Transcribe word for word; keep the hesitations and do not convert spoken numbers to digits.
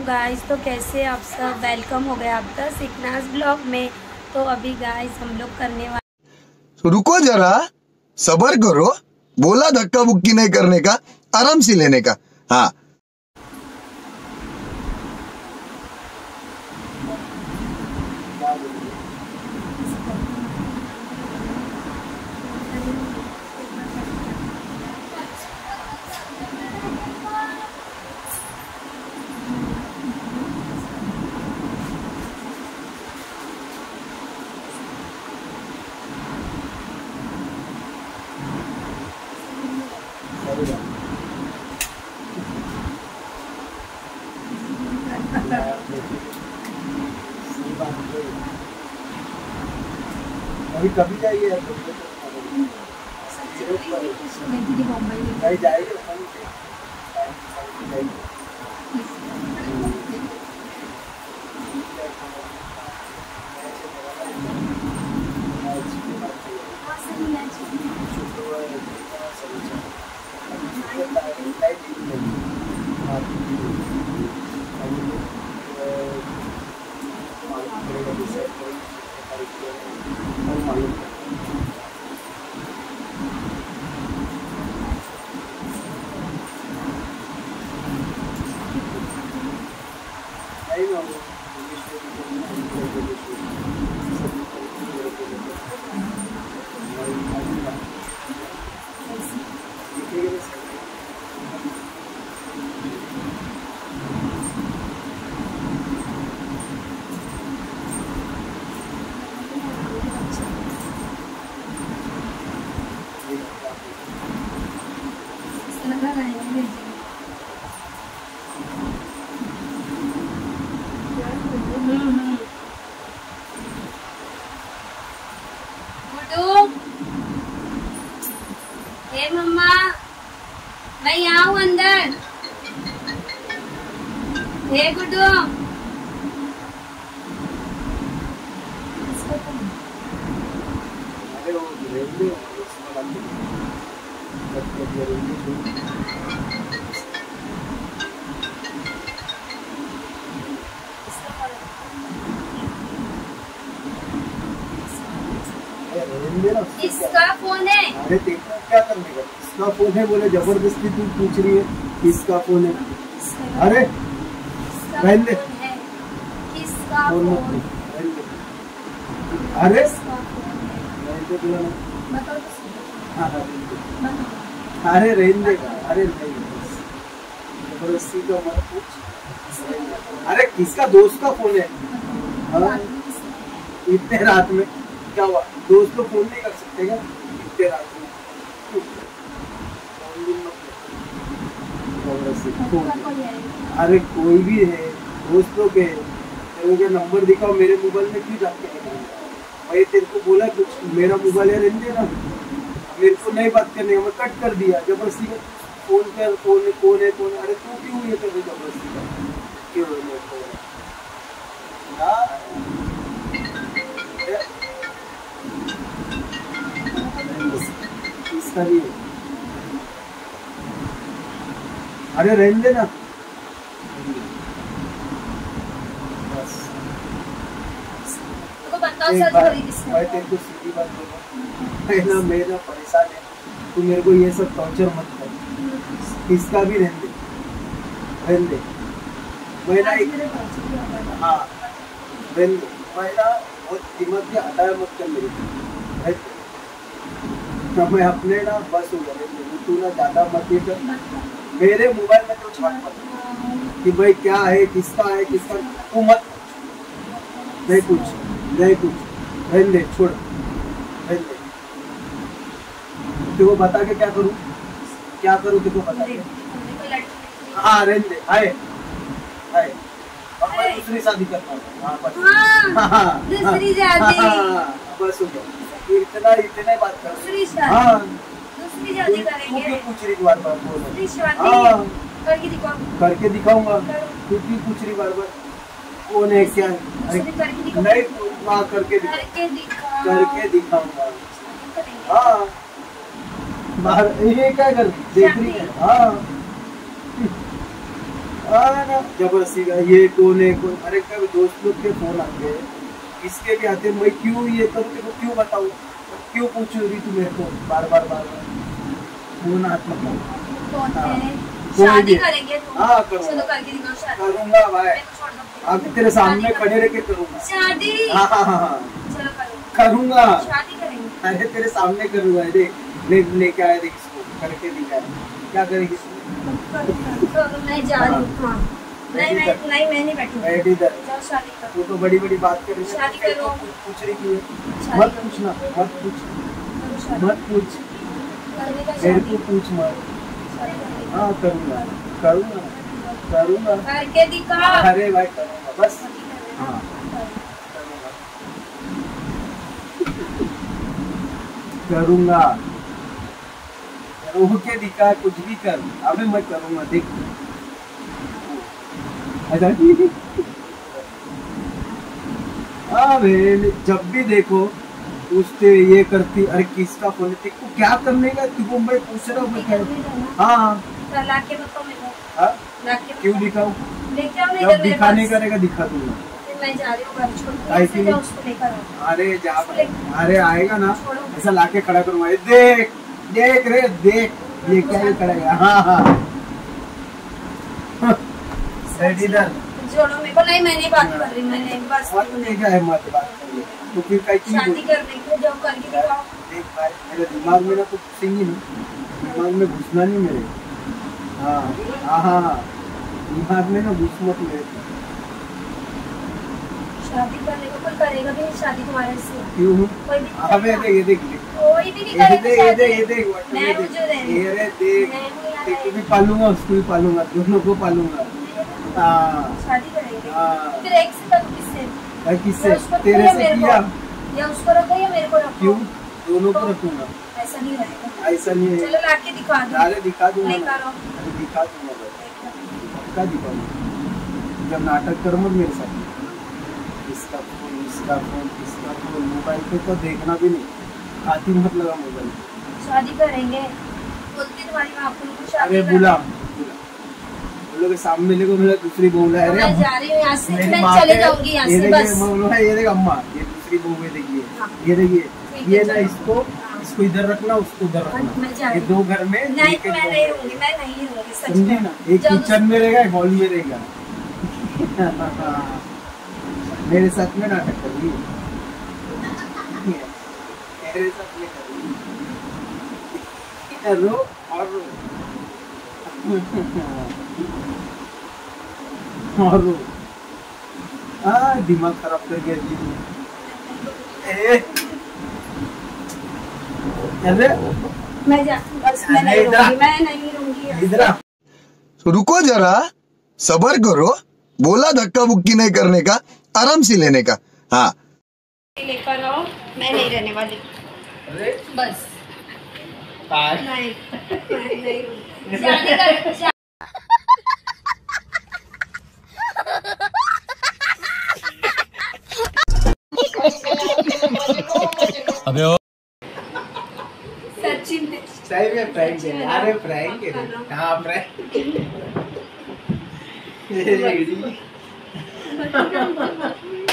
Guys, तो कैसे आप सब, वेलकम हो गया आपका सिकनास ब्लॉग में। तो अभी गाइस हम लोग करने वाले, रुको जरा, सबर करो। बोला धक्का बुक्की नहीं करने का, आराम से लेने का। हाँ, अभी कभी जाइए यार, नहीं जाएगी हे मम्मा, मैं यहाँ हूँ अंदर। हे गुड्डू, किसका फोन है? अरे देखो क्या करने का, किसका फोन है बोले, जबरदस्ती तू पूछ रही है किसका फोन है। अरे रहने दे, किसका फोन मत फोन? दे, रहने दे। अरे रहने दे बोला ना। बताओ तो सही। हाँ हाँ रहने दे। बताओ। अरे रहने दे, अरे नहीं जबरदस्ती तो मत पूछ। अरे किसका दोस्त का फोन है? हाँ इतने रात में क्या हुआ, दोस्त को फोन नहीं कर सकते क्या इतने रात में? अरे कोई भी है, दोस्तों के तेरे नंबर दिखाओ, मेरे मोबाइल में क्यों जाके भाई? तेरे को बोला कुछ, मेरा मोबाइल है रहने देना, मेरे को नहीं बात करनी, मैं कट कर दिया जबरदस्ती। फोन कर, फोन है कौन है कौन है? अरे तू क्यों ये कर रही जबरदस्ती का, क्यों इसका भी? अरे रहने देना बस। एक बार मैं तेरे को सीधी बात बोलूं, मेरा परेशान है, तू मेरे को ये सब टॉर्चर मत कर। इसका भी रहने दे, रहने दे। मेरा एक हाँ रहने दे, मेरा बहुत कीमत भी हटाया मत कर मेरे को। मैं अपने ना बस हो गया, तू ना ज्यादा मत ये कर मेरे मोबाइल में। तो छाट मत कि भाई क्या है, किसका है, किसका, तू मत नहीं कुछ नहीं कुछ, रहने दे, छोड़ रहने दे। तेरे को बता के क्या करूं, क्या करूं तेरे को बता के? हाँ रहने दे, आए आए और मैं दूसरी शादी करता हूँ। हाँ बस, हाँ दूसरी शादी, बस हो गया, इतना इतने बात कर। दूसरी शादी, हाँ दूसरी शादी करेंगे। तू क्यों पूछ रही बार बार? दूसरी शादी हाँ करके दिखाओ, करके दिखाऊंगा। तू क्यों पूछ रही बार बार कौन है क्या? नहीं वहाँ करके करके दिखाऊंगा। हाँ बाहर ये क्या कर देख रही है? हाँ हाँ ना जबरदस्ती का ये कौन है कौन, अरे कभी दोस्त लोग के फोन आते हैं, इसके भी आते हैं, मैं क्यों ये करूँ तेरे को क्यों बताऊँ, क्यों पूछ रही तू मेरे को बार बार बार बार फोन आता कौन है? कोई शादी भी। करेंगे तुम? हाँ करूँगा चलो करके दिखाओ शादी। करूँगा भाई, मेरे को छोड़ दो। अभी तेरे सामने खड़े रह के करूँगा। शादी हाँ हाँ हाँ हाँ चलो करो, करूँगा, शादी करेंगे। अरे तेरे सामने करूँगा। देख देख लेके आया, देख इसको करके दिखाया, क्या करेगी इसको? तो मैं जा रही हूँ। हाँ नहीं मैं नहीं मैं नहीं बैठूंगी। बैठ इधर, जाओ शादी करो। तू तो बड़ी बड़ी बात कर रही है, शादी करो। पूछ रही क्यों है? शादी मत करो। पूछना, मत पूछ, करो शादी। मत पूछ, करने का मेरे शादी। को पूछ मत। शादी करने हाँ करूँगा करूँगा करूँगा, का। करके दिखा। अरे भाई करूँगा बस। हाँ करूँगा, करूँ के दिखा, कुछ भी कर, अबे मैं करूँगा देख। अच्छा हाँ बहन, जब भी देखो पूछते ये करती, अरे किसका फोन है, तेरे को क्या करने का, तुमको मैं पूछ रहा हूँ मैं क्या। हाँ कल आके बताओ मेरे को। हाँ लाके क्यों दिखाऊं, लेके आओ नहीं जब मेरे दिखाने पास। करेगा दिखा दूंगा। फिर मैं जा रही हूँ घर छोड़ के। आई ऐसे क्यों? जाओ उसको लेकर आओ। अरे जा, उसको ले- अरे आएगा ना छोड़ो। ऐसा लाके खड़ा करूंगा, ये देख देख रे देख, ये क्या ये खड़ा है। हाँ हाँ बैठ इधर, जोड़ो मेरे को। नहीं मैं नहीं बात कर रही, मैंने बस मत नहीं क्या है, मत बात करिए तो फिर कहीं क्यों शादी बोल- करने के जाओ करके दिखाओ। देख भाई मेरे दिमाग में ना कुछ सिंगी नहीं, दिमाग में घुसना नहीं मेरे। हाँ हाँ हाँ हाँ, दिमाग में ना घुस मत मेरे। शादी करने को कोई करेगा भी नहीं शादी तुम्हारे से। क्यों? कोई भी नहीं अबे करेगा। देख ये देख देख कोई भी नहीं ये देख करेगा ये देख ये शादी। देख व्हाट मैं ये हूँ देख जो रहने। ये रे देख, मैं हूँ यहाँ तेरे को भी रहने। पालूंगा उसको भी पालूंगा, दोनों को पालूंगा। हाँ शादी करेंगे। हाँ। फिर एक से करो किससे? भाई किससे? या उसको रखो तेरे या से मेरे को? किया या उसको रखो या मेरे को रखो। क्यों? दोनों को तो रखूंगा, ऐसा नहीं रहेगा। ऐसा नहीं है। चलो लाके दिखा दो। अरे दिखा दूंगा लेकर ना। आओ। अरे दिखा दूंगा भाई, पक्का दिखाऊंगा। जब नाटक कर मत मेरे साथ, इसका फोन इसका फोन इसका फोन, मोबाइल पे तो देखना भी नहीं, आती मत लगा मोबाइल। शादी करेंगे बोलती तुम्हारी माँ को उनको शादी अरे करना। बुला बोलो के सामने लेको, मेरा दूसरी बहू है। तो अरे मैं जा रही हूँ यहाँ से। मेरी मैं बात चले है, जाऊंगी यहाँ ये से देखिए, बस। मैं बोलूँगा, ये देख अम्मा, ये दूसरी बहू है, देखिए हाँ। ये देखिए, ठीक है, ये ना चलो। इसको इसको इधर रखना, उसको उधर मैं रखना, जा ये रही दो घर में नहीं एक एक मैं बहू नहीं है। रहूंगी, मैं नहीं रहूंगी सच समझी में। ना, एक जब- किचन में रहेगा, एक हॉल में रहेगा। मेरे साथ में नाटक कर रही है, मेरे साथ में कर रही है। रो और रो और रो। हाँ दिमाग खराब कर गया जी। ए, अरे मैं जा बस मैं नहीं अरे इधर आ। रहूंगी, मैं नहीं रहूंगी यहाँ से। इधर आ। रुको जरा, सबर करो, बोला धक्का बुक्की नहीं करने का, आराम से लेने का। हाँ लेकर आओ, मैं नहीं रहने वाली अरे बस। काय? नहीं मैं नहीं रहूंगी। शादी कर शा- सच्ची में सही में प्रैंक है, अरे प्रैंक है, हाँ प्रैंक।